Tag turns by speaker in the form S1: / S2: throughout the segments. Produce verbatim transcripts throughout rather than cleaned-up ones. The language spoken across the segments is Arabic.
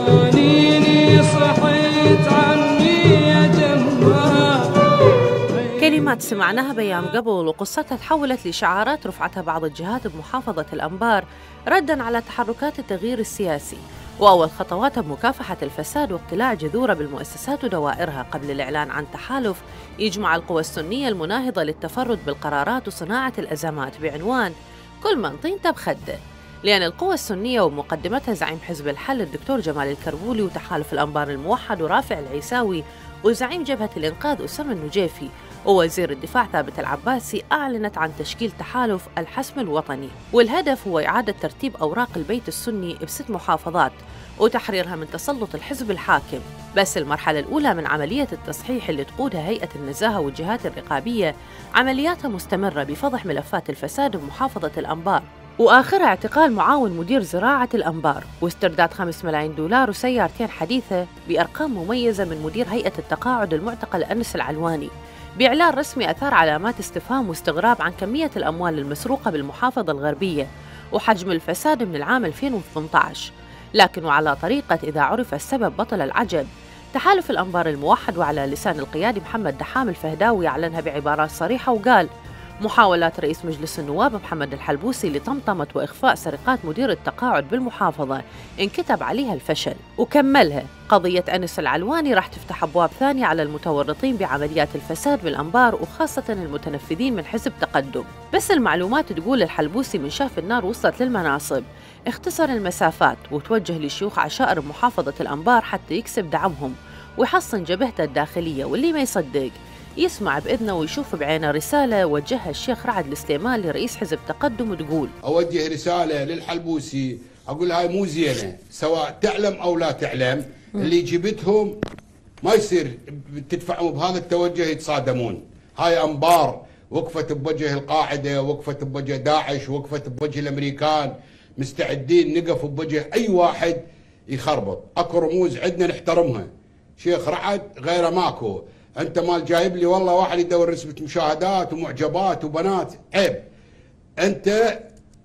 S1: كلمات سمعناها بأيام قبل وقصتها تحولت لشعارات رفعتها بعض الجهات بمحافظة الأنبار رداً على تحركات التغيير السياسي، وأول خطواتها بمكافحة الفساد واقتلاع جذوره بالمؤسسات ودوائرها قبل الإعلان عن تحالف يجمع القوى السنية المناهضة للتفرد بالقرارات وصناعة الأزمات بعنوان كل من طينته بخده. لأن القوى السنية ومقدمتها زعيم حزب الحل الدكتور جمال الكربولي وتحالف الأنبار الموحد ورافع العيساوي وزعيم جبهة الإنقاذ أسامة النجيفي ووزير الدفاع ثابت العباسي أعلنت عن تشكيل تحالف الحسم الوطني، والهدف هو إعادة ترتيب أوراق البيت السني بست محافظات وتحريرها من تسلط الحزب الحاكم. بس المرحلة الأولى من عملية التصحيح اللي تقودها هيئة النزاهة والجهات الرقابية عملياتها مستمرة بفضح ملفات الفساد بمحافظة الأنبار، وآخرها اعتقال معاون مدير زراعة الأنبار واسترداد خمسة ملايين دولار وسيارتين حديثة بأرقام مميزة من مدير هيئة التقاعد المعتقل أنس العلواني، بإعلان رسمي أثار علامات استفهام واستغراب عن كمية الأموال المسروقة بالمحافظة الغربية وحجم الفساد من العام ألفين وثمانية عشر. لكن وعلى طريقة إذا عرف السبب بطل العجب، تحالف الأنبار الموحد وعلى لسان القيادي محمد دحام الفهداوي أعلنها بعبارات صريحة وقال: محاولات رئيس مجلس النواب محمد الحلبوسي لطمطمة وإخفاء سرقات مدير التقاعد بالمحافظة انكتب عليها الفشل، وكملها: قضية أنس العلواني راح تفتح أبواب ثانية على المتورطين بعمليات الفساد بالأنبار وخاصة المتنفذين من حزب تقدم. بس المعلومات تقول الحلبوسي من شاف النار وصلت للمناصب اختصر المسافات وتوجه لشيوخ عشائر محافظة الأنبار حتى يكسب دعمهم ويحصن جبهته الداخلية، واللي ما يصدق يسمع بإذنه ويشوف بعينه رسالة وجهها الشيخ رعد السليمان لرئيس حزب تقدم وتقول:
S2: أوجه رسالة للحلبوسي أقول هاي مو زينة، سواء تعلم أو لا تعلم، اللي جبتهم ما يصير تدفعهم بهذا التوجه يتصادمون. هاي أنبار وقفت بوجه القاعدة، وقفت بوجه داعش، وقفت بوجه الأمريكان، مستعدين نقف بوجه أي واحد يخربط. أكو رموز عندنا نحترمها، شيخ رعد غيره ماكو. انت مال جايب لي والله واحد يدور نسبة مشاهدات ومعجبات وبنات، عيب. انت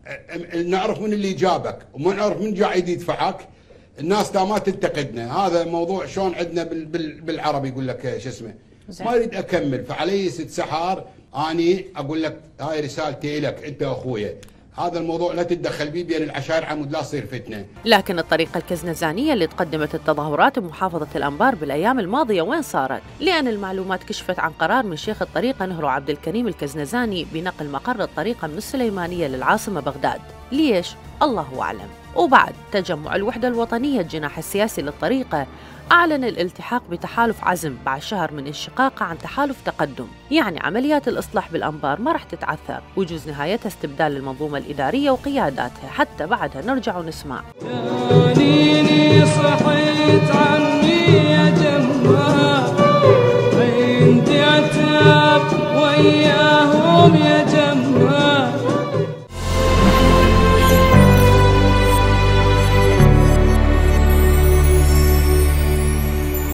S2: نعرف من اللي جابك وما نعرف من قاعد يدفعك. الناس تا ما تنتقدنا، هذا موضوع شلون عندنا بالعربي يقول لك شو اسمه، ما اريد اكمل. فعلي ست سحار اني اقول لك هاي رسالتي لك انت واخويا، هذا الموضوع لا تتدخل بيه بين العشائر عمود لا تصير فتنه.
S1: لكن الطريقه الكزنزانيه اللي تقدمت التظاهرات بمحافظه الانبار بالايام الماضيه وين صارت؟ لان المعلومات كشفت عن قرار من شيخ الطريقه نهرو عبد الكريم الكزنزاني بنقل مقر الطريقه من السليمانيه للعاصمه بغداد. ليش؟ الله اعلم. وبعد تجمع الوحده الوطنيه الجناح السياسي للطريقه أعلن الالتحاق بتحالف عزم بعد شهر من انشقاقه عن تحالف تقدم، يعني عمليات الإصلاح بالأنبار ما راح تتعثر ويجوز نهايتها استبدال المنظومة الإدارية وقياداتها، حتى بعدها نرجع ونسمع